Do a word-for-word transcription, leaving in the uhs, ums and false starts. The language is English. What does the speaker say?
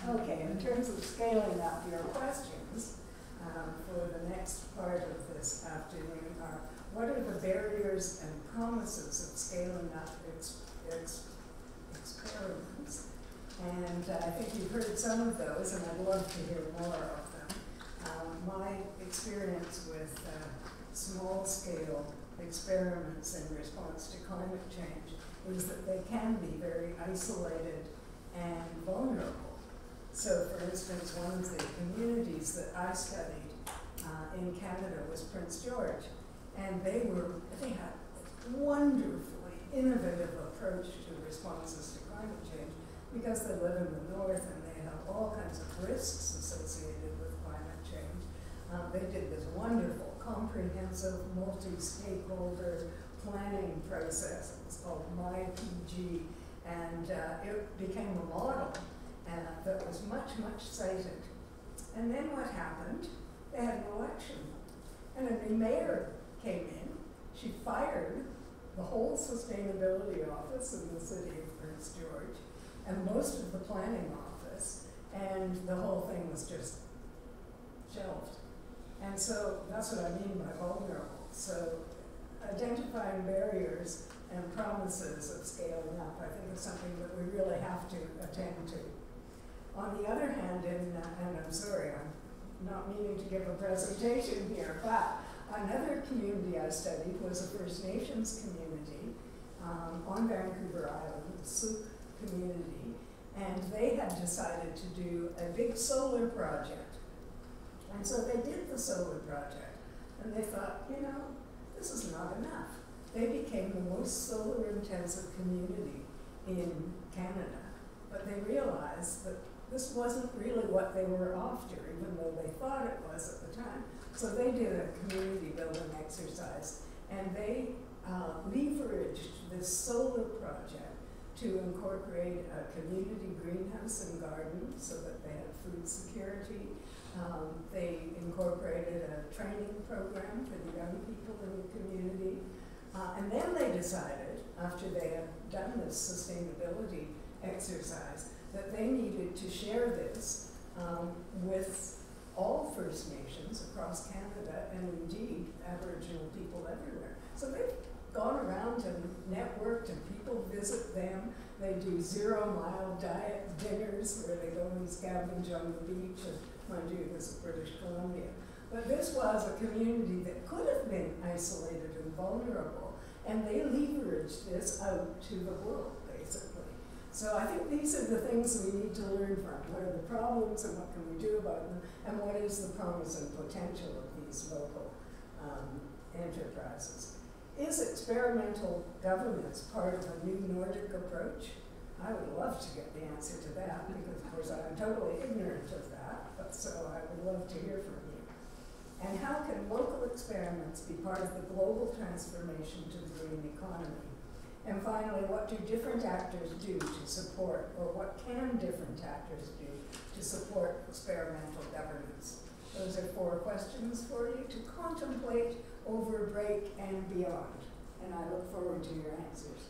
Okay, in terms of scaling up, your questions um, for the next part of this afternoon are, what are the barriers and promises of scaling up ex ex experiments? And uh, I think you've heard some of those, and I'd love to hear more of them. Um, my experience with uh, small-scale experiments in response to climate change is that they can be very isolated and vulnerable. So, for instance, one of the communities that I studied uh, in Canada was Prince George, and they were they had a wonderfully innovative approach to responses to climate change because they live in the north and they have all kinds of risks associated with climate change. Um, they did this wonderful, comprehensive, multi-stakeholder planning process. It was called My P G, and uh, it became a model uh, that was much, much cited. And then what happened? They had an election, and a new mayor came in. She fired the whole sustainability office in the city of Prince George, and most of the planning office, and the whole thing was just shelved. And so that's what I mean by vulnerable. So identifying barriers and promises of scaling up, I think, is something that we really have to attend to. On the other hand, in, uh, and I'm sorry, I'm not meaning to give a presentation here, but another community I studied was a First Nations community um, on Vancouver Island, the Sioux community, and they had decided to do a big solar project. And so they did the solar project, and they thought, you know, this is not enough. They became the most solar-intensive community in Canada, but they realized that this wasn't really what they were after, even though they thought it was at the time. So they did a community building exercise, and they uh, leveraged this solar project to incorporate a community greenhouse and garden so that they had food security. Um, they incorporated a training program for the young people in the community. Uh, and then they decided, after they had done this sustainability exercise, that they needed to share this um, with all First Nations across Canada and indeed Aboriginal people everywhere. So they've gone around and networked, and people visit them. They do zero-mile diet dinners where they go and scavenge on the beach, and mind you, this is British Columbia. But this was a community that could have been isolated and vulnerable, and they leveraged this out to the world, basically. So I think these are the things we need to learn from. What are the problems and what can we do about them, and what is the promise and potential of these local um, enterprises. Is experimental governance part of a new Nordic approach? I would love to get the answer to that, because of course I'm totally ignorant of that, but so I would love to hear from you. And how can local experiments be part of the global transformation to the green economy? And finally, what do different actors do to support, or what can different actors do to support experimental governance? Those are four questions for you to contemplate over break and beyond. And I look forward to your answers.